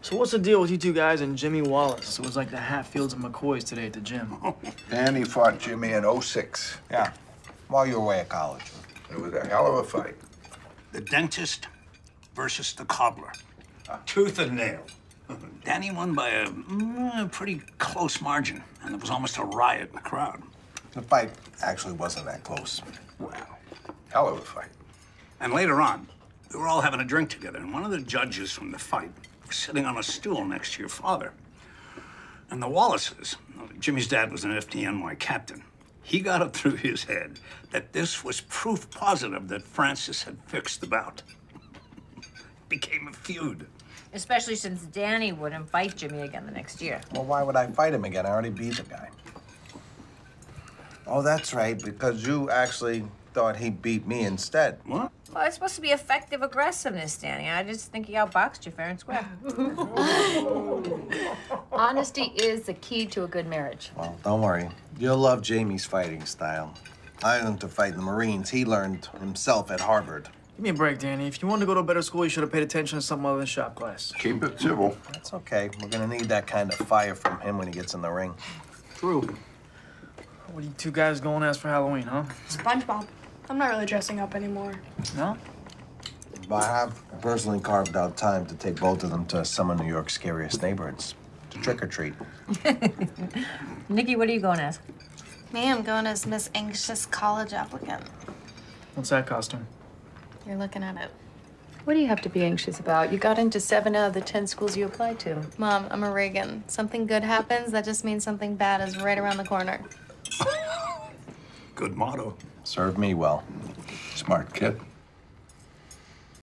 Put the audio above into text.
So what's the deal with you two guys and Jimmy Wallace? It was like the Hatfields and McCoys today at the gym. Danny fought Jimmy in '06. Yeah, while you were away at college. It was a hell of a fight. The dentist versus the cobbler. Tooth and nail. Danny won by a pretty close margin, and there was almost a riot in the crowd. The fight actually wasn't that close. Wow. Hell of a fight. And later on, we were all having a drink together, and one of the judges from the fight was sitting on a stool next to your father. And the Wallaces, Jimmy's dad was an FDNY captain. He got it through his head that this was proof positive that Francis had fixed the bout. It became a feud. Especially since Danny wouldn't fight Jimmy again the next year. Well, why would I fight him again? I already beat the guy. Oh, that's right, because you actually thought he beat me instead. What? Well, it's supposed to be effective aggressiveness, Danny. I just think he outboxed you fair and square. Honesty is the key to a good marriage. Well, don't worry. You'll love Jamie's fighting style. I learned to fight in the Marines. He learned himself at Harvard. Give me a break, Danny. If you wanted to go to a better school, you should have paid attention to something other than shop class. Keep it civil. That's okay. We're gonna need that kind of fire from him when he gets in the ring. True. What are you two guys going as for Halloween, huh? SpongeBob. I'm not really dressing up anymore. No? But I have personally carved out time to take both of them to some of New York's scariest neighborhoods to trick or treat. Nikki, what are you going as? Me, I'm going as Miss Anxious College Applicant. What's that costume? You're looking at it. What do you have to be anxious about? You got into 7 out of the 10 schools you applied to. Mom, I'm a Reagan. Something good happens, that just means something bad is right around the corner. Good motto. Served me well. Smart kid.